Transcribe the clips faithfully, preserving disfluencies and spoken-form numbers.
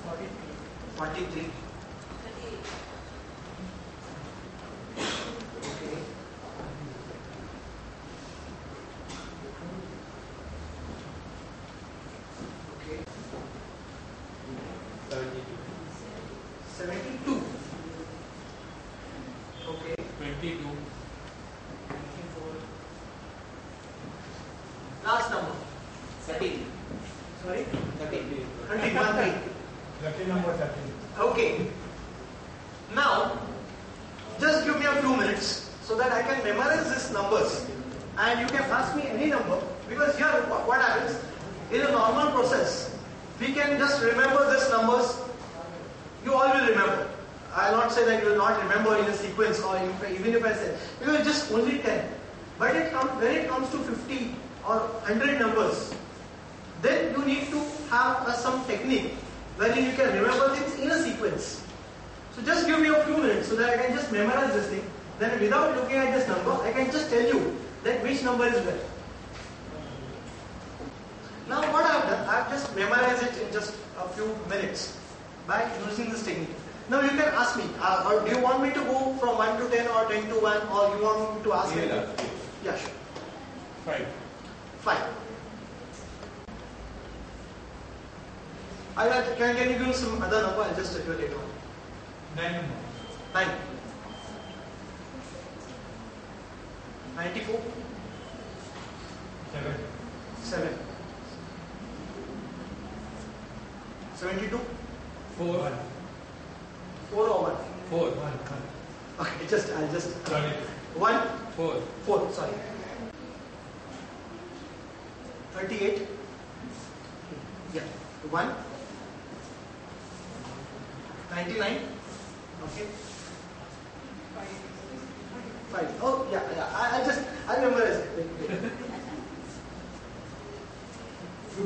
forty-three. Okay. Okay. seventy-two. Okay. twenty-two. Last number. thirteen. Sorry? thirteen. thirteen. One three. Lucky number thirteen. Okay. Now, just give me a few minutes so that I can memorize these numbers. And you can ask me any number, because here what happens, in a normal process, we can just remember these numbers. You all will remember. I will not say that you will not remember in a sequence, or even if I say, because it's just only ten. But it comes, when it comes to fifty or one hundred numbers, then you need to have a, some technique wherein you can remember things in a sequence. So just give me a few minutes so that I can just memorize this thing. Then without looking at this number, I can just tell you that which number is where. Now what I have done, I have just memorized it in just a few minutes by using this technique. Now you can ask me, uh, or do you want me to go from one to ten or ten to one, or you want me to ask me? Yeah, yeah, sure. Five. Five. I'll, can, can you give some other number? I'll just tell you later on. Nine. Nine. Ninety-four. Seven. Seven. Seventy-two. Four. One. Four or one? Four. One. Okay, just I'll just Sorry. one. Four. Four. Sorry. Thirty-eight. Yeah. One. Ninety-nine. Okay. Five. Oh yeah, yeah. I, I just I remember it. Two.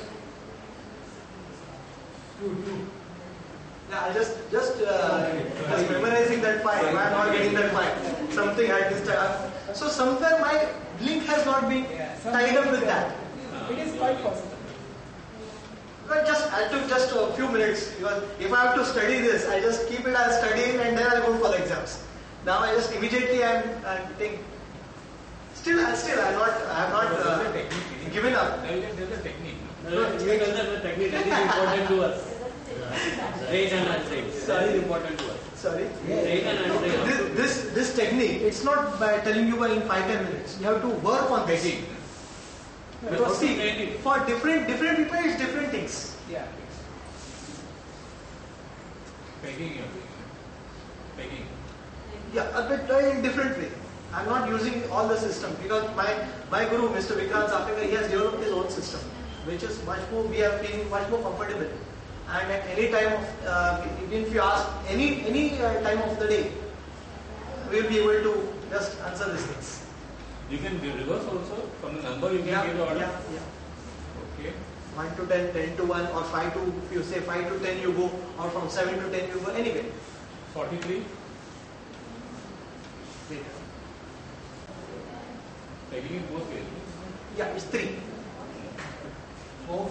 Two. Two. Yeah, I just just uh, just memorizing that five. I'm not getting that five. Something at this time. So somewhere my link has not been tied up with that. It is quite possible. But just I took just a few minutes, because if I have to study this, I just keep it as studying and then I'll go for the exams. Now I just immediately I'm, I'm think. Still, I still I'm not I have not uh, given up. There's a technique. No, you tell them the technique that is important to us. Rate and answering. That is important to us. Sorry. Rate and answering. This, this this technique, it's not by telling you in five ten minutes. You have to work on this. Pegging. Because see, for different different people, it's different things. Yeah. Pegging. you're doing. Pegging. Yeah, a bit uh, in different way. I'm not using all the system, because my my guru, Mister Vikrant Sapega, he has developed his own system, which is much more, we are feeling much more comfortable. And at any time of, uh, even if you ask any any uh, time of the day, we will be able to just answer these things. You can give reverse also. From the number you can Yeah, give the order. yeah, yeah. Okay. one to ten, ten to one, or five to, if you say five to ten you go, or from seven to ten you go, anyway. Forty-three. Wait. Pegging in both ways. Yeah, it's three. Four.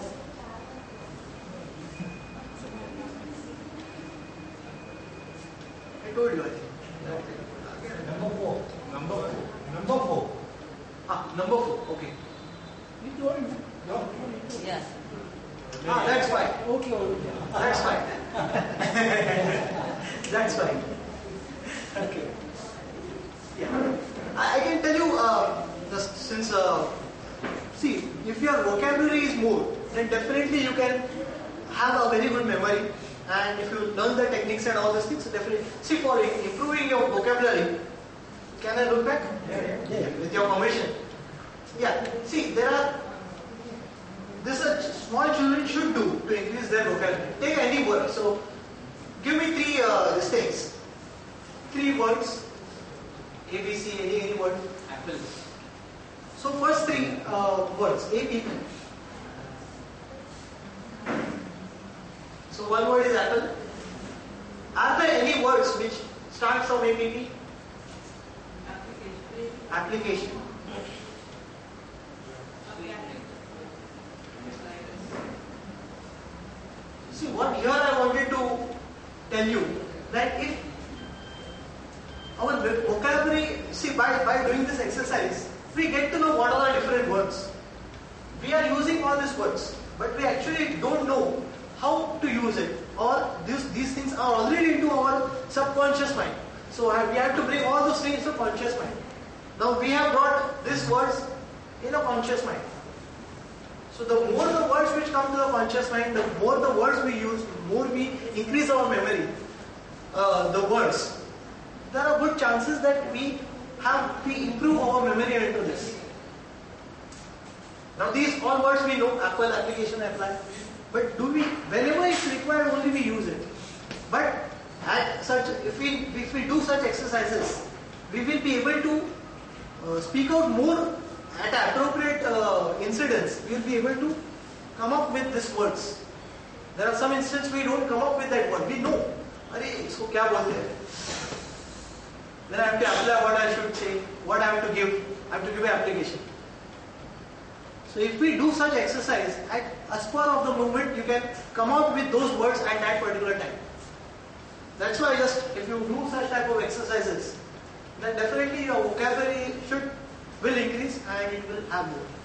I told you, I think. Number four. Number four. Number four. Ah, number four, okay. You told me. No. Yes. Ah, that's fine. Okay, okay. That's fine. That's fine. Okay. Yeah. I, I can tell you, uh, just since, uh, see, if your vocabulary is more, then definitely you can have a very good memory. And if you learn the techniques and all these things, definitely. See, for improving your vocabulary, can I look back? Yeah, yeah. Yeah, with your permission. Yeah. See, there are. This a small children should do to increase their vocabulary. Take any word. So, give me three uh, these things. Three words. A, B, C, any any word. Apple. So first three uh, words. A, B. So one word is apple. Are there any words which start from A, B, B? Application. See, what here I wanted to tell you, that if our vocabulary, see, by, by doing this exercise, we get to know what are the different words. We are using all these words, but we actually don't know how to use it, or these, these things are already into our subconscious mind. So we have to bring all those things to conscious mind. Now we have brought these words in a conscious mind. So the more the words which come to the conscious mind, the more the words we use, the more we increase our memory, uh, the words. There are good chances that we have, we improve our memory into this. Now these all words we know, Apple application apply. But do we, whenever it's required, only we use it. But at such, if we if we do such exercises, we will be able to uh, speak out more at appropriate uh, incidents. We will be able to come up with these words. There are some instances we don't come up with that word. We know, अरे इसको क्या बोलते हैं? Then I have to apply what I should say, what I have to give. I have to give an application. So if we do such exercise, at a spur of the moment, you can come out with those words at that particular time. That's why just if you do such type of exercises, then definitely your vocabulary should will increase and it will have more.